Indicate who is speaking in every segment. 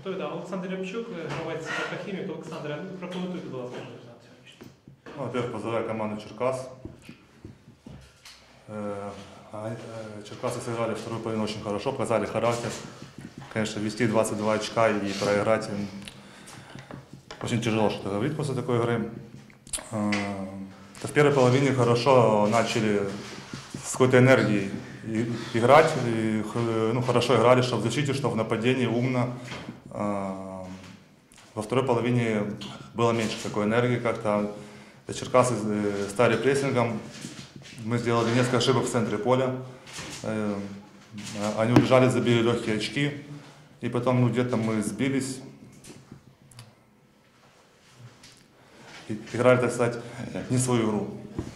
Speaker 1: Да, Олександр Рябчук, гравець КП «Хімік». Олександре, прокоментуйте, будь ласка, результат сьогоднішній.
Speaker 2: Ну, во-первых, поздравляю команду Черкас. Черкасы сыграли вторую половину очень хорошо, показали характер. Конечно, вести 22 очка и проиграть очень тяжело что-то говорить после такой игры. В первой половине хорошо начали с какой-то энергией играть, и, хорошо играли, что в защите, что в нападении, умно. Во второй половине было меньше такой энергии, как-то Черкасы стали прессингом. Мы сделали несколько ошибок в центре поля. Они убежали, забили легкие очки. И потом где-то мы сбились. И играли, так сказать, не свою игру.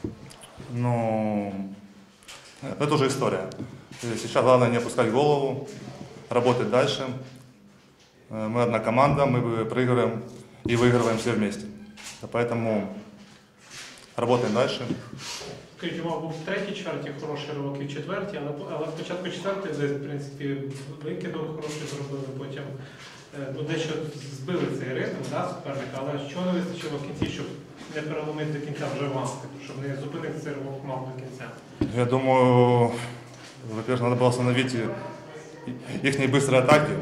Speaker 2: Но это уже история. Сейчас главное не опускать голову, работать дальше. Мы одна команда, мы проигрываем и выигрываем все вместе. Поэтому работаем дальше.
Speaker 1: Скажіть, у вас був в третій чверті хороший ривок і в четвертій, але спочатку четвертої, в принципі, викидали хороший, зробили, потім дещо збили цей ритм, суперника, але чого не вистачило в кінці, щоб не переломити до кінця вже вам, щоб не зупинити цей ривок мав до кінця?
Speaker 2: Я думаю, во-первых, надо было остановить их быстрые атаки.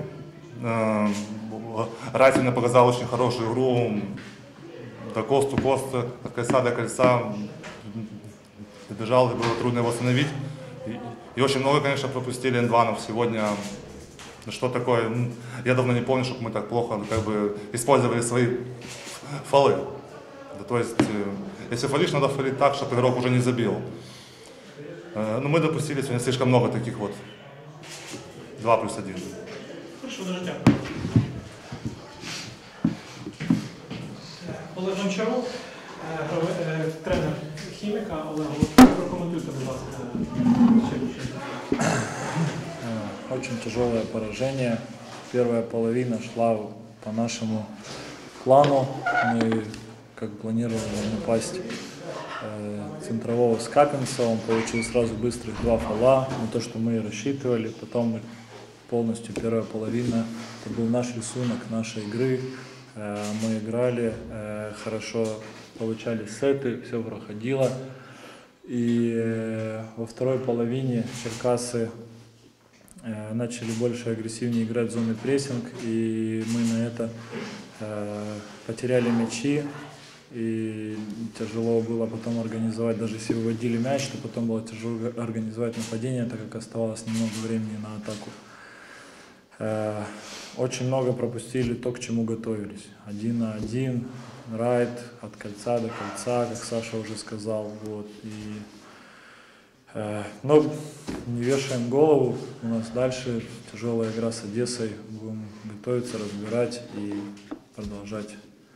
Speaker 2: Райтин показал очень хорошую игру, до кост, от кольца до кольца. Добежал, и было трудно его остановить. И очень много, конечно, пропустили эндванов сегодня. Что такое? Я давно не помню, чтобы мы так плохо использовали свои фолы. То есть, если фолишь, надо фолить так, чтобы игрок уже не забил. Но мы допустили сегодня слишком много таких вот 2+1.
Speaker 1: Хорошо, дуже дякую. Олег Гончарук, тренер «Хіміка». Олег, прокоментуйте, будь ласка, сьогоднішній.
Speaker 3: Очень тяжелое поражение. Первая половина шла по нашему плану. Мы, как планировали, напасть центрового Скапинца. Он получил сразу быстрых 2 фола. Не то, что мы и рассчитывали. Потом мы полностью первая половина. Это был наш рисунок нашей игры. Мы играли, хорошо получали сеты, все проходило. И во второй половине Черкасы начали больше агрессивнее играть в зоне прессинг, и мы на это потеряли мячи, и тяжело было потом организовать, даже если выводили мяч, то потом было тяжело организовать нападение, так как оставалось немного времени на атаку. Очень много пропустили то, к чему готовились. 1 на 1, райд от кольца до кольца, как Саша уже сказал. Вот. Но не вешаем голову, у нас дальше тяжелая игра с Одессой. Будем готовиться, разбирать и продолжать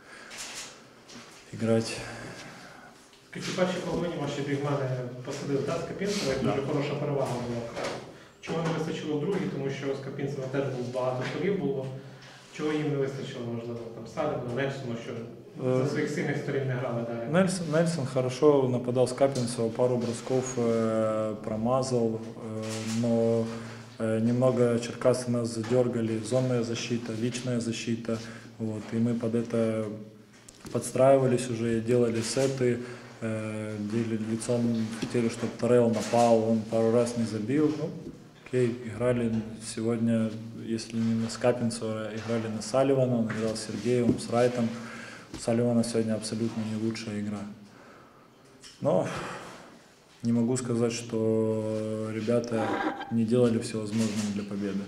Speaker 3: играть.
Speaker 1: В першій половині ваші бігмени посадили Скапінцева, і дуже хороша перевага була. Чого не вистачило в другій, тому що з Скапінцева теж багато фолів було. Чого їм не вистачило, можливо, Саліву, Нельсону, що за своїх сильних сторін не грали далі?
Speaker 3: Нельсон хорошо нападал с Капинцева, пару бросков промазал, но немного Черкасы нас задергали, зонная защита, личная защита, вот, и мы под это подстраивались уже, делали сеты, лицом хотели, чтобы Торрелл напал, он пару раз не забил. Ну, окей, играли сегодня, если не на Скапинцева, играли на Салливана, он играл с Сергеевым, с Райтом. У Салливана сегодня абсолютно не лучшая игра. Но не могу сказать, что ребята не делали все возможное для победы.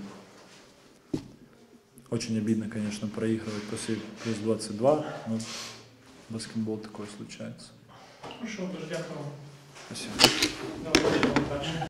Speaker 3: Очень обидно, конечно, проигрывать после плюс 22, но баскетбол такое случается.
Speaker 1: Ну що, дуже дякую.
Speaker 3: Спасибо.
Speaker 1: Давайте,